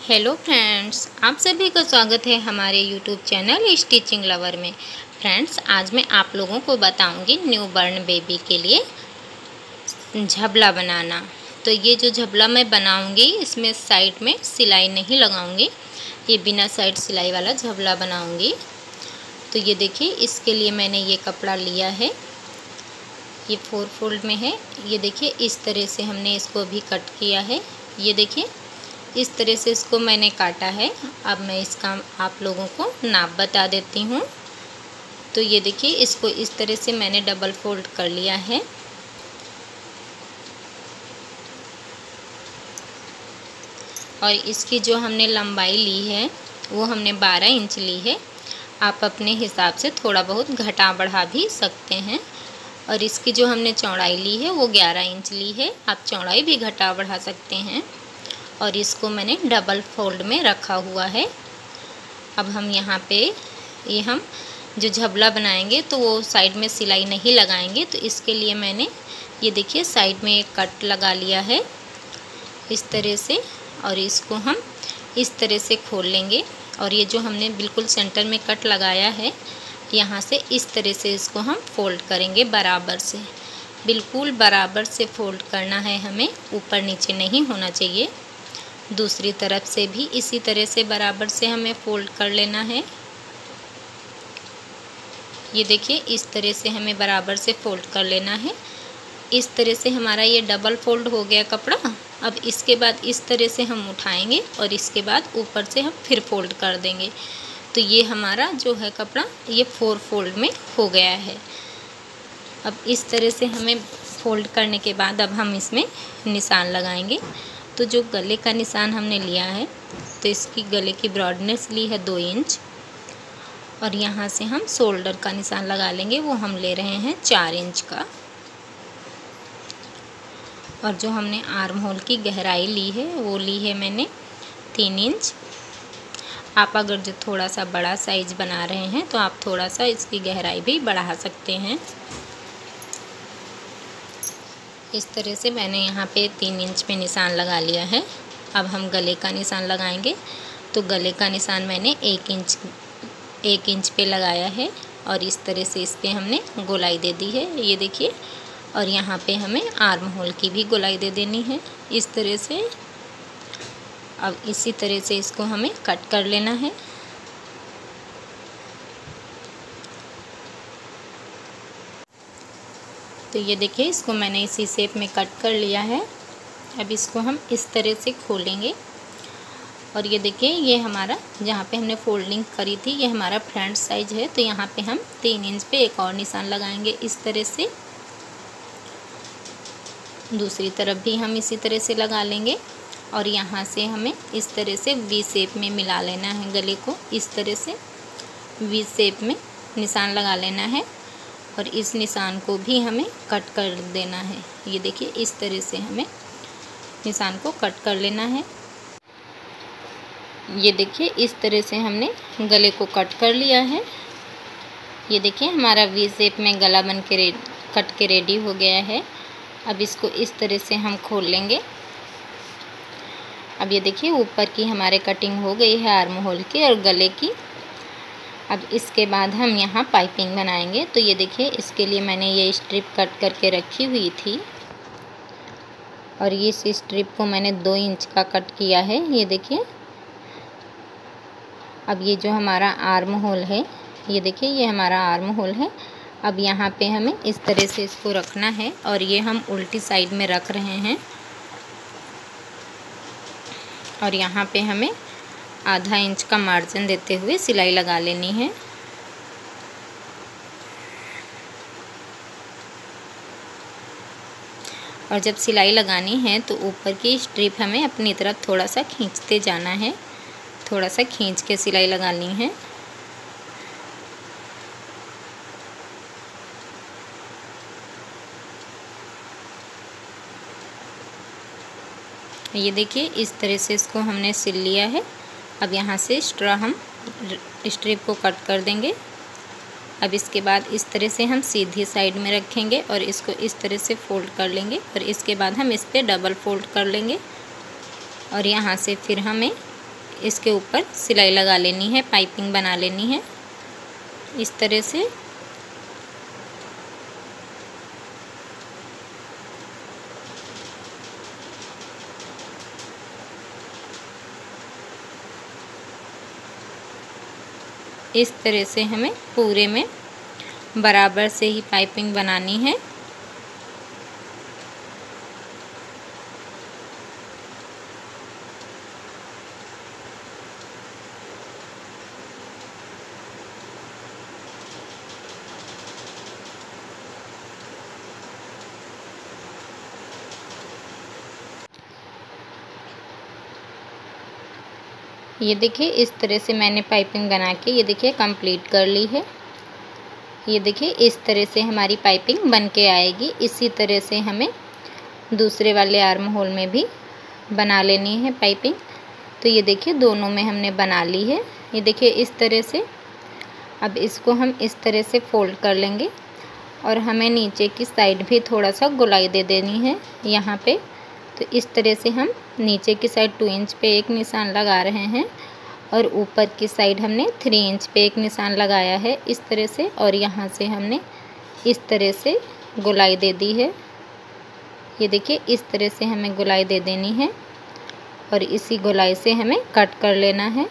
Hello friends, आप सभी का स्वागत है हमारे यूट्यूब चैनल स्टिचिंग लवर में। फ्रेंड्स, आज मैं आप लोगों को बताऊंगी न्यू बॉर्न बेबी के लिए झबला बनाना। तो ये जो झबला मैं बनाऊंगी इसमें साइड में सिलाई नहीं लगाऊंगी, ये बिना साइड सिलाई वाला झबला बनाऊंगी। तो ये देखिए, इसके लिए मैंने ये कपड़ा लिया है, ये 4 फोल्ड में है। ये देखिए, इस तरह से हमने इसको भी कट किया है। ये देखिए, इस तरह से इसको मैंने काटा है। अब मैं इसका आप लोगों को नाप बता देती हूँ। तो ये देखिए, इसको इस तरह से मैंने डबल फोल्ड कर लिया है। और इसकी जो हमने लंबाई ली है वो हमने 12 इंच ली है। आप अपने हिसाब से थोड़ा बहुत घटा बढ़ा भी सकते हैं। और इसकी जो हमने चौड़ाई ली है वो 11 इंच ली है। आप चौड़ाई भी घटा बढ़ा सकते हैं। और इसको मैंने डबल फोल्ड में रखा हुआ है। अब हम यहाँ पे ये हम जो झबला बनाएंगे तो वो साइड में सिलाई नहीं लगाएंगे। तो इसके लिए मैंने ये देखिए साइड में एक कट लगा लिया है इस तरह से। और इसको हम इस तरह से खोल लेंगे। और ये जो हमने बिल्कुल सेंटर में कट लगाया है, यहाँ से इस तरह से इसको हम फोल्ड करेंगे बराबर से। बिल्कुल बराबर से फोल्ड करना है हमें, ऊपर नीचे नहीं होना चाहिए। दूसरी तरफ से भी इसी तरह से बराबर से हमें फोल्ड कर लेना है। ये देखिए, इस तरह से हमें बराबर से फोल्ड कर लेना है। इस तरह से हमारा ये डबल फोल्ड हो गया कपड़ा। अब इसके बाद इस तरह से हम उठाएंगे और इसके बाद ऊपर से हम फिर फोल्ड कर देंगे। तो ये हमारा जो है कपड़ा ये 4 फोल्ड में हो गया है। अब इस तरह से हमें फोल्ड करने के बाद अब हम इसमें निशान लगाएंगे। तो जो गले का निशान हमने लिया है, तो इसकी गले की ब्रॉडनेस ली है 2 इंच। और यहाँ से हम शोल्डर का निशान लगा लेंगे, वो हम ले रहे हैं 4 इंच का। और जो हमने आर्म होल की गहराई ली है वो ली है मैंने 3 इंच। आप अगर जो थोड़ा सा बड़ा साइज बना रहे हैं तो आप थोड़ा सा इसकी गहराई भी बढ़ा सकते हैं। इस तरह से मैंने यहाँ पे 3 इंच पे निशान लगा लिया है। अब हम गले का निशान लगाएंगे। तो गले का निशान मैंने 1 इंच पे लगाया है। और इस तरह से इस पर हमने गोलाई दे दी है, ये देखिए। और यहाँ पे हमें आर्म होल की भी गोलाई दे देनी है इस तरह से। अब इसी तरह से इसको हमें कट कर लेना है। तो ये देखिए, इसको मैंने इसी शेप में कट कर लिया है। अब इसको हम इस तरह से खोलेंगे। और ये देखिए, ये हमारा जहाँ पे हमने फोल्डिंग करी थी ये हमारा फ्रंट साइज है। तो यहाँ पे हम 3 इंच पे एक और निशान लगाएंगे इस तरह से। दूसरी तरफ भी हम इसी तरह से लगा लेंगे। और यहाँ से हमें इस तरह से वी शेप में मिला लेना है गले को। इस तरह से वी शेप में निशान लगा लेना है। और इस निशान को भी हमें कट कर देना है। ये देखिए, इस तरह से हमें निशान को कट कर लेना है। ये देखिए, इस तरह से हमने गले को कट कर लिया है। ये देखिए, हमारा वी शेप में गला बन के कट के रेडी हो गया है। अब इसको इस तरह से हम खोल लेंगे। अब ये देखिए, ऊपर की हमारे कटिंग हो गई है आर्म होल की और गले की। अब इसके बाद हम यहाँ पाइपिंग बनाएंगे। तो ये देखिए, इसके लिए मैंने ये स्ट्रिप कट करके रखी हुई थी। और इस स्ट्रिप को मैंने 2 इंच का कट किया है, ये देखिए। अब ये जो हमारा आर्म होल है, ये देखिए, ये हमारा आर्म होल है। अब यहाँ पे हमें इस तरह से इसको रखना है। और ये हम उल्टी साइड में रख रहे हैं। और यहाँ पे हमें आधा इंच का मार्जिन देते हुए सिलाई लगा लेनी है। और जब सिलाई लगानी है तो ऊपर की स्ट्रिप हमें अपनी तरफ थोड़ा सा खींचते जाना है, थोड़ा सा खींच के सिलाई लगानी है। ये देखिए, इस तरह से इसको हमने सिल लिया है। अब यहाँ से एक्स्ट्रा हम स्ट्रिप को कट कर देंगे। अब इसके बाद इस तरह से हम सीधी साइड में रखेंगे और इसको इस तरह से फोल्ड कर लेंगे। और इसके बाद हम इस पर डबल फोल्ड कर लेंगे। और यहाँ से फिर हमें इसके ऊपर सिलाई लगा लेनी है, पाइपिंग बना लेनी है इस तरह से। इस तरह से हमें पूरे में बराबर से ही पाइपिंग बनानी है। ये देखिए इस तरह से मैंने पाइपिंग बना के ये देखिए कंप्लीट कर ली है। ये देखिए इस तरह से हमारी पाइपिंग बन के आएगी। इसी तरह से हमें दूसरे वाले आर्म होल में भी बना लेनी है पाइपिंग। तो ये देखिए दोनों में हमने बना ली है। ये देखिए इस तरह से। अब इसको हम इस तरह से फोल्ड कर लेंगे और हमें नीचे की साइड भी थोड़ा सा गोलाई दे देनी है यहाँ पे। तो इस तरह से हम नीचे की साइड 2 इंच पे एक निशान लगा रहे हैं और ऊपर की साइड हमने 3 इंच पे एक निशान लगाया है इस तरह से। और यहाँ से हमने इस तरह से गोलाई दे दी है। ये देखिए इस तरह से हमें गोलाई दे देनी है और इसी गोलाई से हमें कट कर लेना है।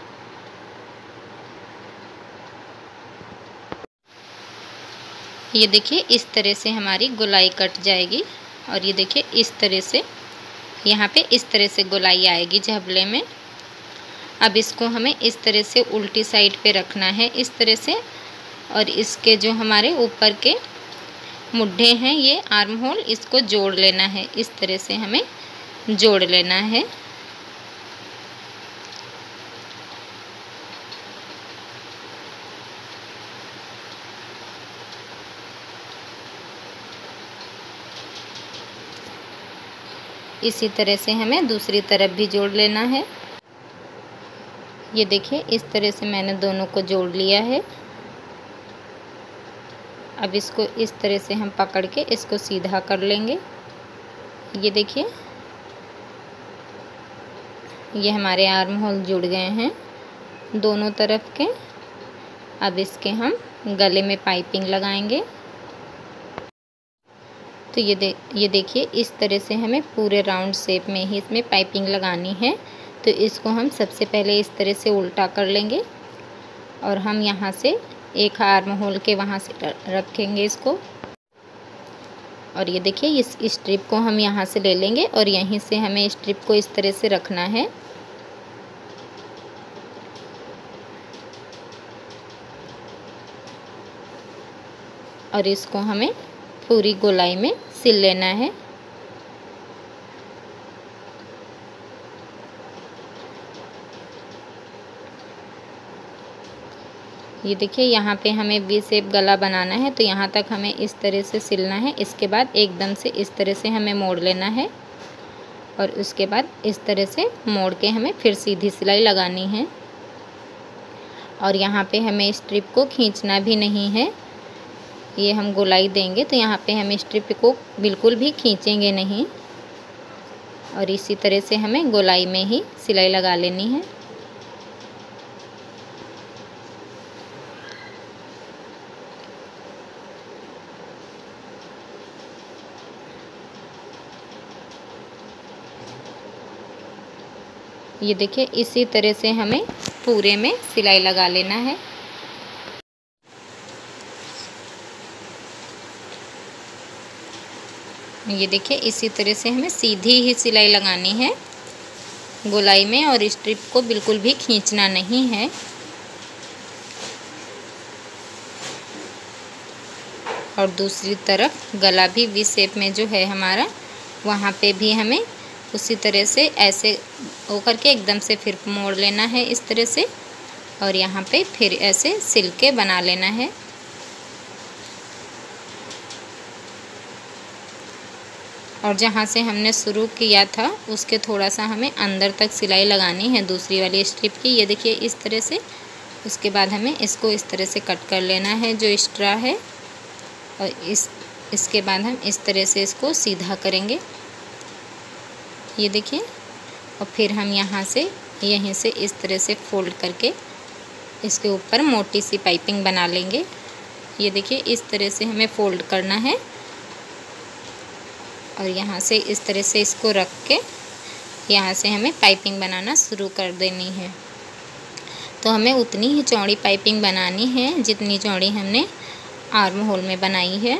ये देखिए इस तरह से हमारी गोलाई कट जाएगी और ये देखिए इस तरह से यहाँ पे इस तरह से गोलाई आएगी झबले में। अब इसको हमें इस तरह से उल्टी साइड पे रखना है इस तरह से। और इसके जो हमारे ऊपर के मुड्ढे हैं ये आर्म होल, इसको जोड़ लेना है। इस तरह से हमें जोड़ लेना है। इसी तरह से हमें दूसरी तरफ भी जोड़ लेना है। ये देखिए इस तरह से मैंने दोनों को जोड़ लिया है। अब इसको इस तरह से हम पकड़ के इसको सीधा कर लेंगे। ये देखिए ये हमारे आर्म होल जुड़ गए हैं दोनों तरफ के। अब इसके हम गले में पाइपिंग लगाएंगे। तो ये देखिए इस तरह से हमें पूरे राउंड शेप में ही इसमें पाइपिंग लगानी है। तो इसको हम सबसे पहले इस तरह से उल्टा कर लेंगे और हम यहाँ से एक आर्म होल के वहाँ से रखेंगे इसको। और ये देखिए इस स्ट्रिप को हम यहाँ से ले लेंगे और यहीं से हमें स्ट्रिप को इस तरह से रखना है। और इसको हमें पूरी गोलाई में सिल लेना है। ये देखिए यहाँ पे हमें वी शेप गला बनाना है तो यहाँ तक हमें इस तरह से सिलना है। इसके बाद एकदम से इस तरह से हमें मोड़ लेना है और उसके बाद इस तरह से मोड़ के हमें फिर सीधी सिलाई लगानी है। और यहाँ पे हमें स्ट्रिप को खींचना भी नहीं है। ये हम गोलाई देंगे तो यहाँ पे हम स्ट्रिप को बिल्कुल भी खींचेंगे नहीं। और इसी तरह से हमें गोलाई में ही सिलाई लगा लेनी है। ये देखिए इसी तरह से हमें पूरे में सिलाई लगा लेना है। ये देखिए इसी तरह से हमें सीधी ही सिलाई लगानी है गोलाई में और स्ट्रिप को बिल्कुल भी खींचना नहीं है। और दूसरी तरफ गला भी वी शेप में जो है हमारा, वहाँ पे भी हमें उसी तरह से ऐसे होकर के एकदम से फिर मोड़ लेना है इस तरह से। और यहाँ पे फिर ऐसे सिल के बना लेना है। और जहाँ से हमने शुरू किया था उसके थोड़ा सा हमें अंदर तक सिलाई लगानी है दूसरी वाली स्ट्रिप की। ये देखिए इस तरह से। उसके बाद हमें इसको इस तरह से कट कर लेना है जो एक्स्ट्रा है। और इसके बाद हम इस तरह से इसको सीधा करेंगे। ये देखिए। और फिर हम यहाँ से यहीं से इस तरह से फोल्ड करके इसके ऊपर मोटी सी पाइपिंग बना लेंगे। ये देखिए इस तरह से हमें फोल्ड करना है और यहाँ से इस तरह से इसको रख के यहाँ से हमें पाइपिंग बनाना शुरू कर देनी है। तो हमें उतनी ही चौड़ी पाइपिंग बनानी है जितनी चौड़ी हमने आर्म होल में बनाई है।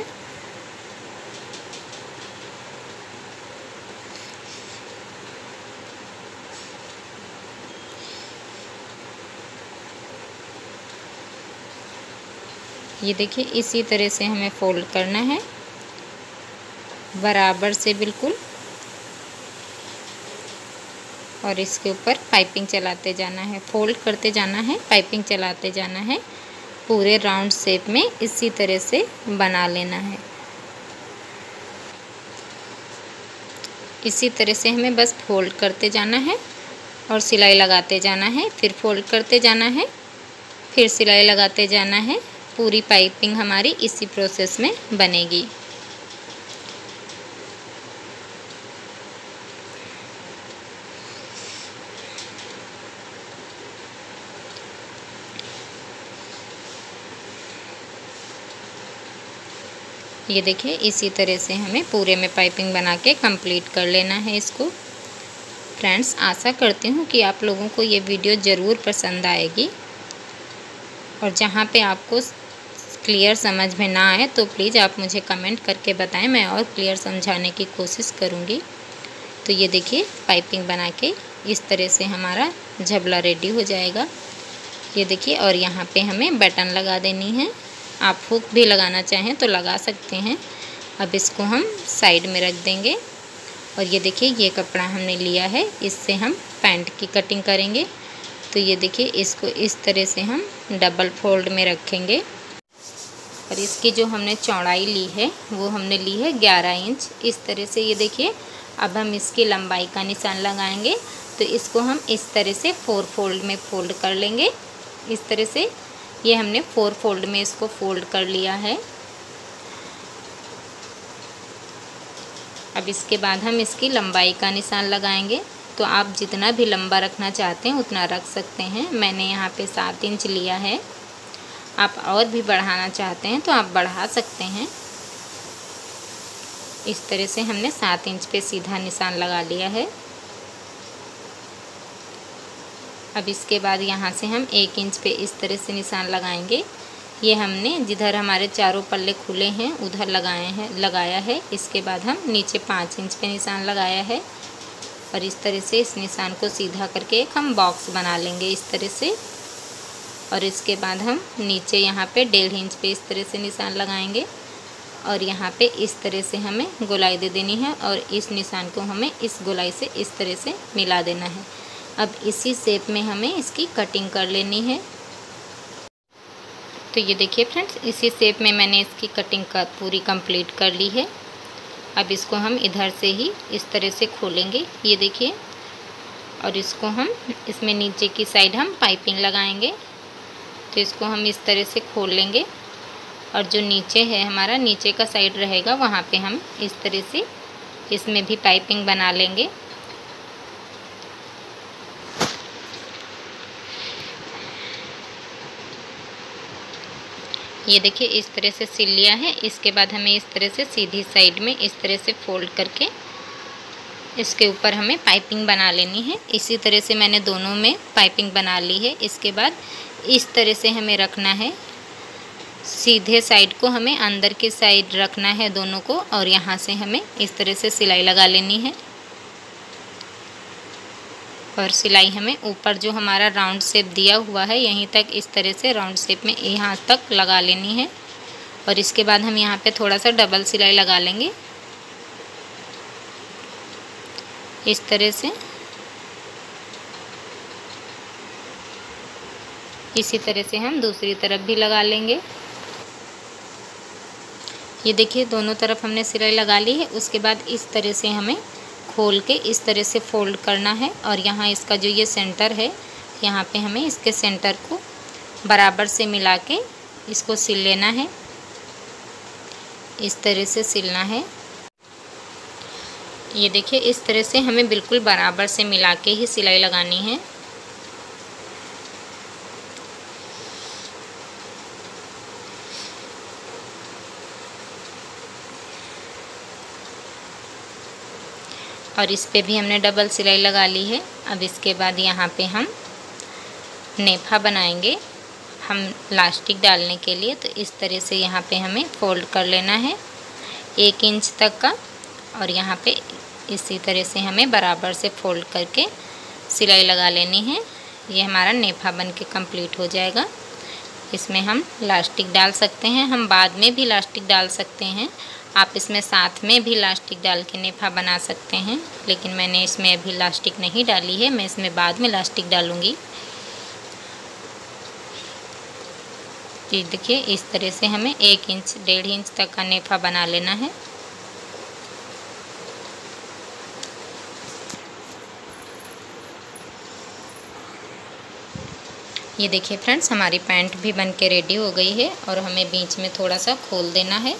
ये देखिए इसी तरह से हमें फोल्ड करना है बराबर से बिल्कुल, और इसके ऊपर पाइपिंग चलाते जाना है, फोल्ड करते जाना है, पाइपिंग चलाते जाना है। पूरे राउंड शेप में इसी तरह से बना लेना है। इसी तरह से हमें बस फोल्ड करते जाना है और सिलाई लगाते जाना है, फिर फोल्ड करते जाना है, फिर सिलाई लगाते जाना है। पूरी पाइपिंग हमारी इसी प्रोसेस में बनेगी। ये देखिए इसी तरह से हमें पूरे में पाइपिंग बना के कंप्लीट कर लेना है इसको। फ्रेंड्स, आशा करती हूँ कि आप लोगों को ये वीडियो ज़रूर पसंद आएगी, और जहाँ पे आपको क्लियर समझ में ना आए तो प्लीज़ आप मुझे कमेंट करके बताएं, मैं और क्लियर समझाने की कोशिश करूँगी। तो ये देखिए पाइपिंग बना के इस तरह से हमारा झबला रेडी हो जाएगा। ये देखिए, और यहाँ पे हमें बटन लगा देनी है। आप हुक भी लगाना चाहें तो लगा सकते हैं। अब इसको हम साइड में रख देंगे, और ये देखिए ये कपड़ा हमने लिया है, इससे हम पैंट की कटिंग करेंगे। तो ये देखिए इसको इस तरह से हम डबल फोल्ड में रखेंगे, और इसकी जो हमने चौड़ाई ली है वो हमने ली है 11 इंच। इस तरह से ये देखिए अब हम इसकी लंबाई का निशान लगाएंगे। तो इसको हम इस तरह से 4 फोल्ड में फोल्ड कर लेंगे। इस तरह से ये हमने 4 फोल्ड में इसको फोल्ड कर लिया है। अब इसके बाद हम इसकी लंबाई का निशान लगाएंगे। तो आप जितना भी लंबा रखना चाहते हैं उतना रख सकते हैं। मैंने यहाँ पे 7 इंच लिया है। आप और भी बढ़ाना चाहते हैं तो आप बढ़ा सकते हैं। इस तरह से हमने 7 इंच पे सीधा निशान लगा लिया है। अब इसके बाद यहाँ से हम 1 इंच पे इस तरह से निशान लगाएंगे। ये हमने जिधर हमारे चारों पल्ले खुले हैं उधर लगाया है। इसके बाद हम नीचे 5 इंच पे निशान लगाया है, और इस तरह से इस निशान को सीधा करके एक हम बॉक्स बना लेंगे इस तरह से। और इसके बाद हम नीचे यहाँ पे 1.5 इंच पे इस तरह से निशान लगाएंगे, और यहाँ पे इस तरह से हमें गोलाई दे देनी है, और इस निशान को हमें इस गोलाई से इस तरह से मिला देना है। अब इसी शेप में हमें इसकी कटिंग कर लेनी है। तो ये देखिए फ्रेंड्स, इसी शेप में मैंने इसकी कटिंग पूरी कंप्लीट कर ली है। अब इसको हम इधर से ही इस तरह से खोलेंगे, ये देखिए, और इसको हम इसमें नीचे की साइड हम पाइपिंग लगाएंगे। तो इसको हम इस तरह से खोल लेंगे, और जो नीचे है हमारा नीचे का साइड रहेगा वहाँ पे हम इस तरह से इसमें भी पाइपिंग बना लेंगे। ये देखिए इस तरह से सिल लिया है। इसके बाद हमें इस तरह से सीधी साइड में इस तरह से फोल्ड करके इसके ऊपर हमें पाइपिंग बना लेनी है। इसी तरह से मैंने दोनों में पाइपिंग बना ली है। इसके बाद इस तरह से हमें रखना है, सीधे साइड को हमें अंदर की साइड रखना है दोनों को, और यहाँ से हमें इस तरह से सिलाई लगा लेनी है। और सिलाई हमें ऊपर जो हमारा राउंड शेप दिया हुआ है यहीं तक इस तरह से राउंड शेप में यहाँ तक लगा लेनी है। और इसके बाद हम यहाँ पे थोड़ा सा डबल सिलाई लगा लेंगे इस तरह से। इसी तरह से हम दूसरी तरफ भी लगा लेंगे। ये देखिए दोनों तरफ हमने सिलाई लगा ली है। उसके बाद इस तरह से हमें खोल के इस तरह से फोल्ड करना है, और यहाँ इसका जो ये सेंटर है यहाँ पे हमें इसके सेंटर को बराबर से मिला के इसको सिल लेना है। इस तरह से सिलना है। ये देखिए इस तरह से हमें बिल्कुल बराबर से मिला के ही सिलाई लगानी है। और इस पे भी हमने डबल सिलाई लगा ली है। अब इसके बाद यहाँ पे हम नेफा बनाएंगे हम लास्टिक डालने के लिए। तो इस तरह से यहाँ पे हमें फ़ोल्ड कर लेना है 1 इंच तक का, और यहाँ पे इसी तरह से हमें बराबर से फ़ोल्ड करके सिलाई लगा लेनी है। ये हमारा नेफा बन के कंप्लीट हो जाएगा। इसमें हम लास्टिक डाल सकते हैं, हम बाद में भी लास्टिक डाल सकते हैं। आप इसमें साथ में भी लास्टिक डाल के नेफा बना सकते हैं, लेकिन मैंने इसमें अभी लास्टिक नहीं डाली है, मैं इसमें बाद में लास्टिक डालूँगी। ये देखिए इस तरह से हमें 1 इंच 1.5 इंच तक का नेफा बना लेना है। ये देखिए फ्रेंड्स, हमारी पैंट भी बन के रेडी हो गई है, और हमें बीच में थोड़ा सा खोल देना है,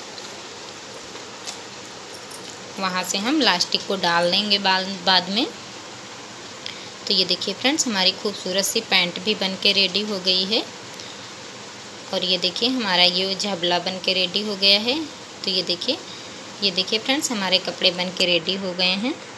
वहाँ से हम लास्टिक को डाल देंगे बाद में। तो ये देखिए फ्रेंड्स, हमारी खूबसूरत सी पैंट भी बन के रेडी हो गई है, और ये देखिए हमारा ये झबला बन के रेडी हो गया है। तो ये देखिए फ्रेंड्स, हमारे कपड़े बन के रेडी हो गए हैं।